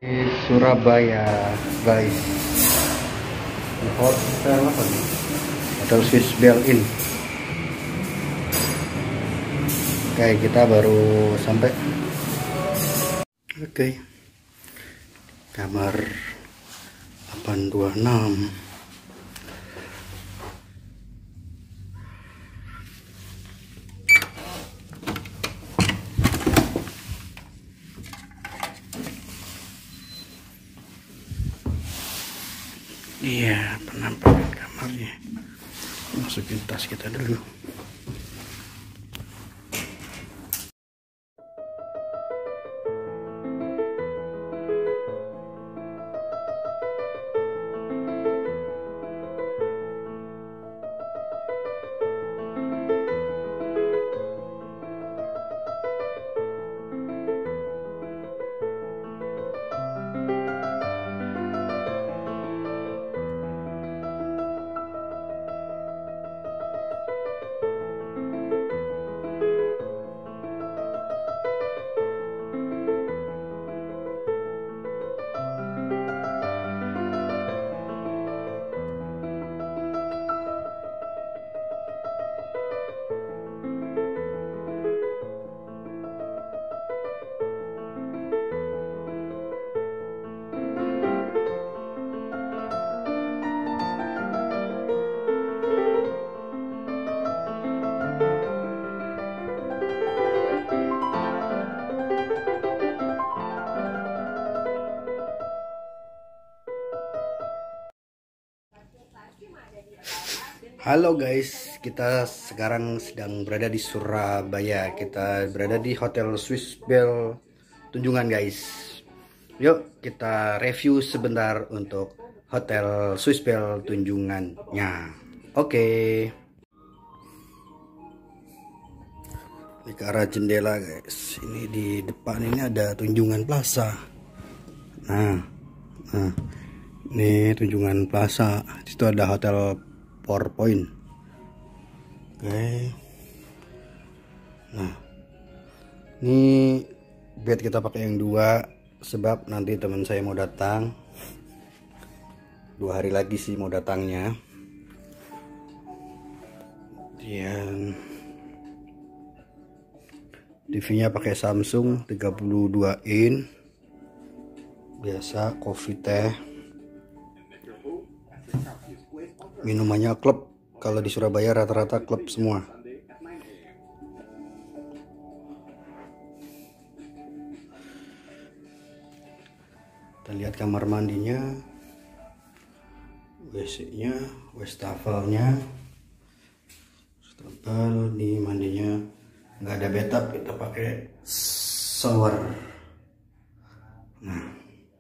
Di Surabaya, guys. Di hotel apa nih? Hotel Swiss Bell Inn. Oke, kita baru sampai. Oke. Kamar 826. Iya, penampakan kamarnya. Masukin tas kita dulu. Halo guys, kita sekarang sedang berada di Surabaya. Kita berada di Hotel Swiss Bell Tunjungan guys. Yuk kita review sebentar untuk Hotel Swiss Bell Tunjungannya. Oke. Ini ke arah jendela guys. Ini di depan ini ada Tunjungan Plaza. Nah, ini Tunjungan Plaza. Di situ ada Hotel PowerPoint. Oke. Nah, ini bed kita pakai yang 2 sebab nanti teman saya mau datang 2 hari lagi sih mau datangnya. Dan TV-nya pakai Samsung 32 in. Biasa kopi teh. Minumannya klub. Kalau di Surabaya rata-rata klub semua. Kita lihat kamar mandinya, WC-nya, wastafelnya, di mandinya nggak ada bathtub, kita pakai shower. Nah.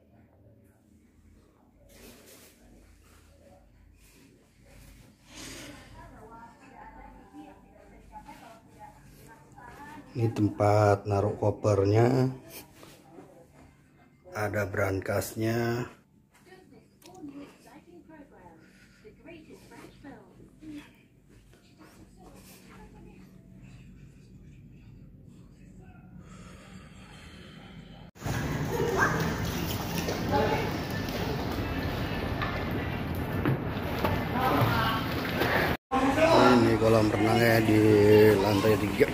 Ini tempat naruh kopernya, ada brankasnya. Ini kolam renangnya di lantai 3.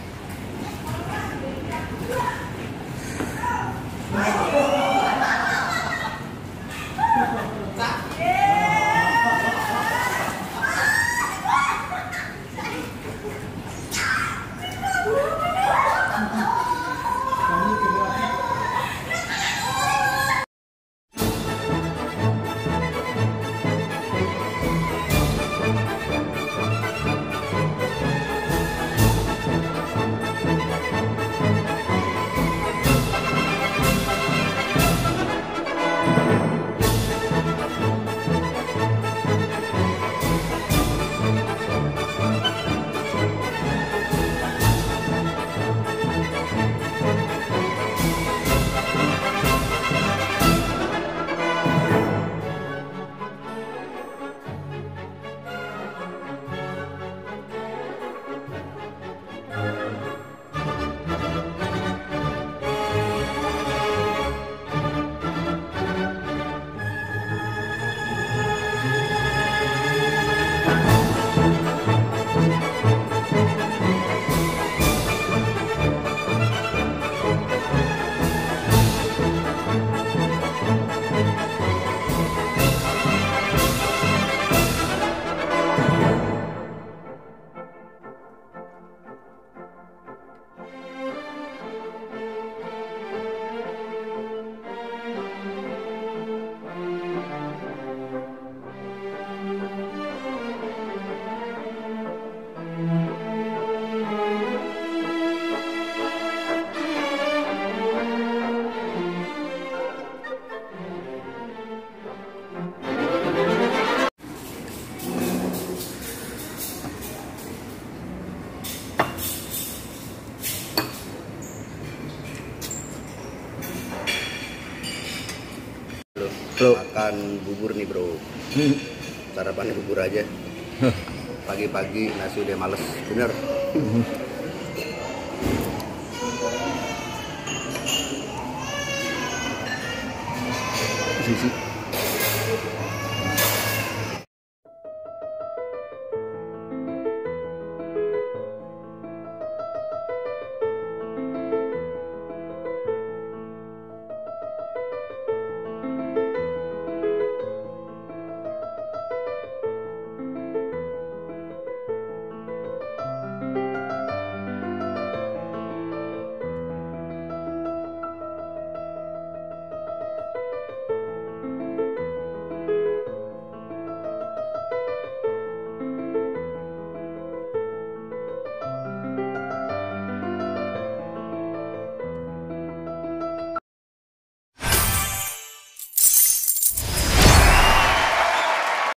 Bro. Makan bubur nih bro. Sarapannya bubur aja. Pagi-pagi nasi udah males, bener. Sisi.